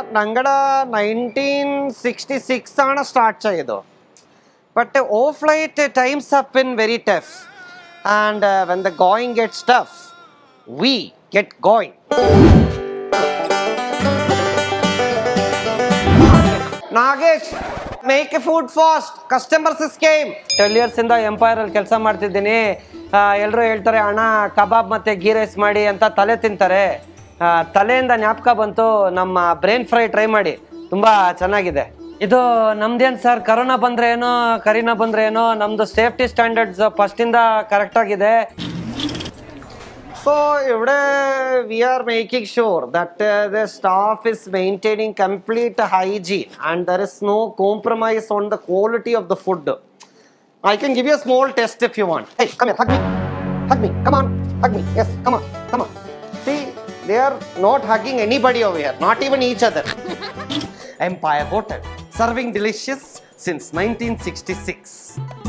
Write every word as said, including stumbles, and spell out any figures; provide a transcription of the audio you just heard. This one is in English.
ഞങ്ങളുടെ nineteen sixty six ആണ് start ചെയ്തത്. But of late times have been very tough and when the going gets tough we get going. Nagesh, make a food fast, customers came. Twelve years ಇಂದ Empire ಅಲ್ಲಿ ಕೆಲಸ ಮಾಡ್ತಿದ್ದೀನಿ. ಎಲ್ಲರೂ ಹೇಳ್ತಾರೆ ಅಣ್ಣ ಕಬಾಬ್ ಮತ್ತೆ ಗೀ ರೈಸ್ ಮಾಡಿ ಅಂತ ತಲೆ ತಿಂತಾರೆ. ತಲೆಯಿಂದ ಜ್ಞಾಪಕ ಬಂತು, ನಮ್ಮ ಬ್ರೇನ್ ಫ್ರೈ ಟ್ರೈ ಮಾಡಿ, ತುಂಬಾ ಚೆನ್ನಾಗಿದೆ. ಇದು ನಮ್ದೇನು ಸರ್, ಕರೋನಾ ಬಂದ್ರೆ ಏನೋ ಕರೀನಾ ಬಂದ್ರೆ ಏನೋ, ನಮ್ದು ಸೇಫ್ಟಿ ಸ್ಟ್ಯಾಂಡರ್ಡ್ಸ್ ಫಸ್ಟ್ ಇಂದ ಕರೆಕ್ಟ್ ಆಗಿದೆ. So we are making sure that uh, the staff is maintaining complete hygiene and there is no compromise on the quality of the food. I can give you a small test if you want. Hey, come here, hug me. Hug me. Come on, hug me. Yes, come on, come on. See, they are not hugging anybody over here, not even each other. Empire Hotel, serving delicious since nineteen sixty-six.